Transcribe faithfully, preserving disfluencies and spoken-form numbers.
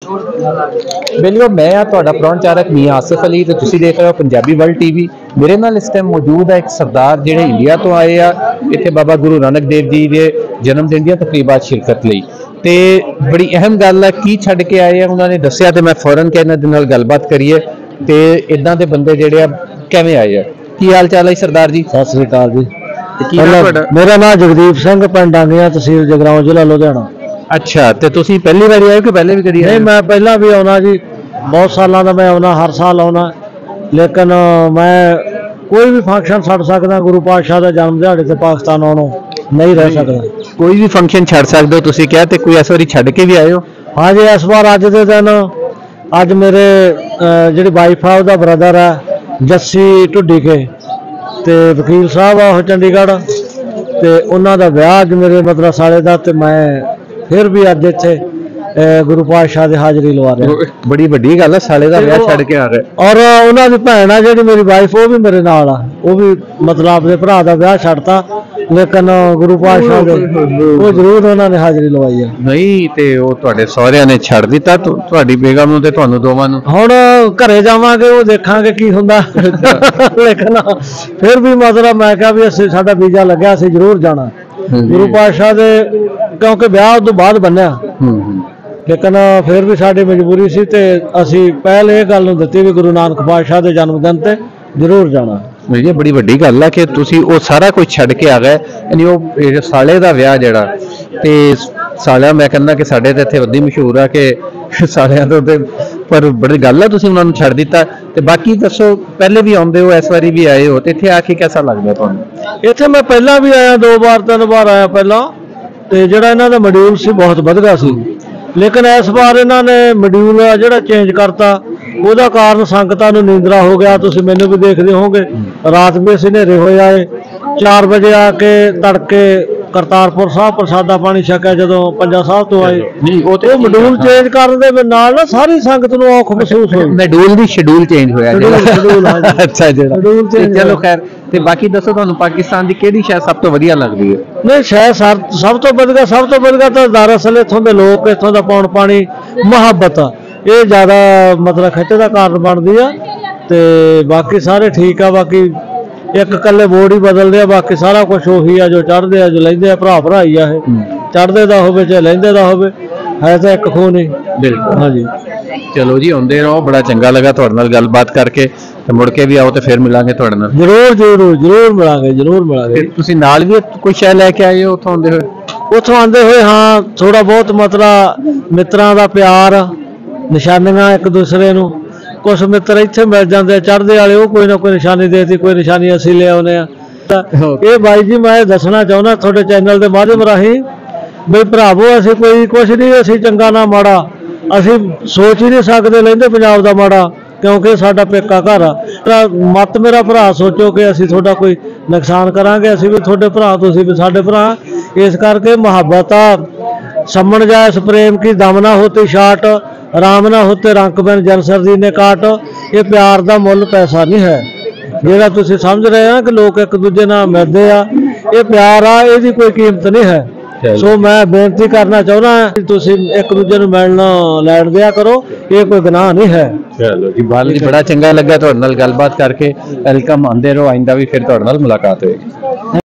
बेलियो मैं आ तुहाडा प्रौणचारक मियां आसिफ अली ते तुसीं देख रहे हो पंजाबी वर्ल्ड टीवी। मेरे नाल इस टाइम मौजूद है एक सरदार जिहड़े इंडिया तो आए आ इत्थे बाबा गुरु नानक देव जी के जन्मदिन दी तकरीबात शिरकत लई। ते बड़ी अहम गल है की छड्ड के आए हैं उन्होंने दस्सिया ते मैं फौरन के इन्हां दे नाल गलबात करिए ते इदां दे बंदे जिहड़े आ किवें आए आ। की हाल चाल है सरदार जी? सत श्री अकाल जी। मेरा नाम जगदीप सिंह पिंड डांगिया तहसील जगराओं जिला लुधियाना। अच्छा तो तुसीं पहली बार आए हो कि पहले भी करी? नहीं मैं पहला भी आना जी, बहुत सालों का मैं आना, हर साल आना, लेकिन मैं कोई भी फंक्शन छड़ सकदा गुरु पातशाह का जन्म दिहाड़े से पाकिस्तान आना नहीं रह सकता। कोई भी फंक्शन छड़ सकते हो तुसीं क्या? ते कोई इस बारी छड़ के भी आए हो? हाँ जी इस बार अज के दिन अज मेरे जी वाइफ है उसका ब्रदर है जस्सी ढुड्डी के ते वकील साहब आ चंडीगढ़ ते उन्हों का ब्याह अज मेरे मतलब साले का, ते मैं फिर भी अज इत्थे गुरु पातशाह की हाजरी लवा रहे। बड़ी वड्डी गल है, साले का ब्याह छड़ के आ रहे। और उन्होंने भैन है जी मेरी वाइफ वो भी मेरे नाल आ, वो भी मतलब अपने भरा का ब्याह छड़ता, लेकिन गुरु पातशाह वो जरूर उन्होंने हाजरी लवाई है। नहीं ते वो तुहाडे सहुरिਆਂ ने छड़ दिता तुहाडी बेगम नूं ते तुहानूं दोवां नूं? हुण घरे जावांगे वो देखांगे की हुंदा, लेकिन फिर भी मतलब मैं कहा भी असीं साडा वीजा लग्या असीं जरूर जाना गुरु पातशाह दे, क्योंकि ब्याह उस तो बाद बन्निया, लेकिन फिर भी साडी मजबूरी सी ते असीं पहल इह गल नूं दित्ती भी गुरु नानक पातशाह दे जन्मदिन ते जरूर जाना। ये बड़ी वड्डी गल है कि तुसीं वो सारा कुछ छड़ के आ गए, यानी वो साले का ब्याह जिहड़ा ते सालिया मैं कहना कि साडे ते इत्थे वड्डी मशहूर है कि सालिया तो ते, पर बड़ी गल है तुसीं उन्हां नूं छड़ दिता। ते बाकी दसो पहले भी आउंदे हो इस बारी भी आए हो ते इत्थे आके कैसा लगदा तुहानूं? इत्थे मैं पहला भी आया, दो बार तीन बार आया पहला, ते जिहड़ा इन्हां दा मॉड्यूल सी बहुत वधिया सी, लेकिन इस बार इन्हों ने मॉड्यूल जो चेंज करता वह कारण संगतां नूं नींदरा हो गया। तुसीं मैनू भी देखते होंगे रात भी असीं नेरे होए आए, चार बजे आके तड़के करतारपुर साहब प्रसादा पानी छकिया जदों पंजा साहब तो आए। नहीं वो तो मॉड्यूल चेंज करने दे नाल ना सारी संगत नूं औख महसूस होई। मॉड्यूल दी शेड्यूल चेंज होया जेड़ा। अच्छा जेड़ा चलो खैर ते बाकी दसो तुहानूं पाकिस्तान दी किहड़ी शै सब तो वधिया लगदी है? नहीं शै सब तो वधिया सब तो वधिया तो दरअसल इत्थों दे लोक, इत्थों दा पौण पानी, मुहब्बत ये ज़्यादा मतलब खिच का कारण बनती है। ते बाकी सारे ठीक है, बाकी एक कल्ले बोर्ड ही बदलते हैं, बाकी सारा कुछ उही है जो चढ़ते हैं जो लेंदे भरा भरा ही है, चढ़ते का होवे चाहे लेंदे का होवे, है तो एक खून ही। बिल्कुल हाँ जी चलो जी आउंदे रहो, बड़ा चंगा लगा तुहाडे नाल गलबात करके, ते मुड़ के भी आओ तो फिर मिलांगे तुहाडे नाल। जरूर जरूर जरूर मिलांगे जरूर मिलांगे। तुसीं नाल भी कोई शै लैके आए हो उत्थों आंदे होए? उत्थों आंदे होए हाँ थोड़ा बहुत मतलब मित्रां दा प्यार, निशानियां एक दूसरे नूं, कुछ मित्र इत्थे मिल जाते चढ़ते वाले, वो कोई ना कोई निशानी देती, कोई निशानी असीं ले आउने आ। ये भाई जी मैं दसना चाहुंदा थोड़े चैनल के माध्यम राही बई भरावो असीं कोई कुछ नहीं, असीं चंगा ना माड़ा असीं सोच ही नहीं सकते लेंदे पंजाब का माड़ा, क्योंकि साडा पेका घर आ। मत मेरा भरा सोचो कि असीं थोड़ा कोई नुकसान करांगे, असीं भी थोड़े भरा तुसीं भी साडे भरा, इस करके मुहब्बत समण जाए प्रेम की दम ना होती शाट, राम ना होते रंक बिन जनसर दी ने काट। ये प्यार का मुल पैसा नहीं है, जेड़ा तुसीं समझ रहे हैं कि लोग एक दूजे नाल मिलदे आ, ये प्यार आ, इसदी कोई कीमत नहीं है। सो मैं बेनती करना चाहना तुसीं एक दूजे नूं मिलना लैण दिया करो, ये कोई गुनाह नहीं है। चलो जी बाल जी बड़ा चंगा लगा तुहाडे नाल गलबात करके, वेलकम, आंदे रहो, आइंदा भी फिर तुहाडे नाल मुलाकात होएगी।